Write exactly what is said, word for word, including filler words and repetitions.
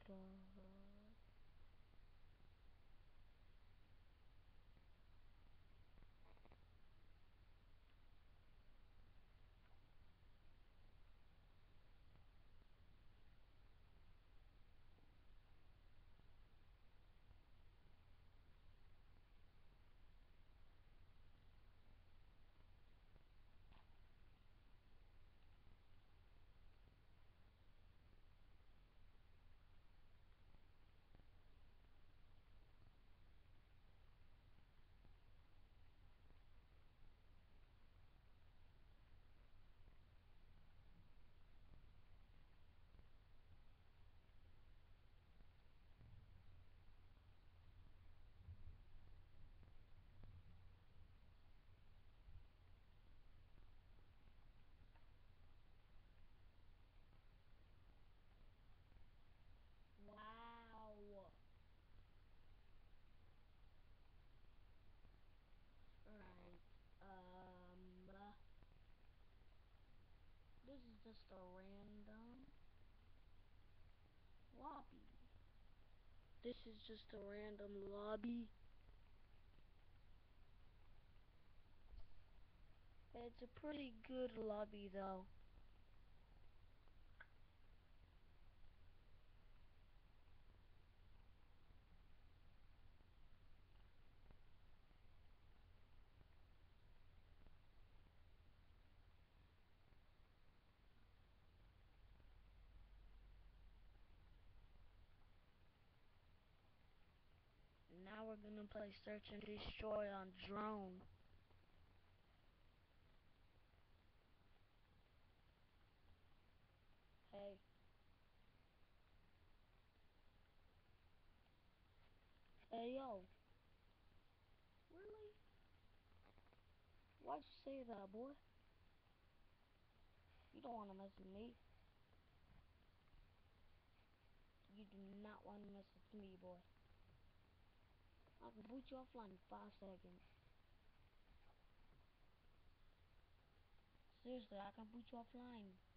god. Wow. Alright. Um. uh, This is just a random lobby. This is just a random lobby. It's a pretty good lobby though. Now we're gonna play search and destroy on drone. Hey. Hey yo. Really? Why'd you say that, boy? You don't wanna mess with me. You do not wanna mess with me, boy. I can boot you offline in five seconds. Seriously, I can boot you offline.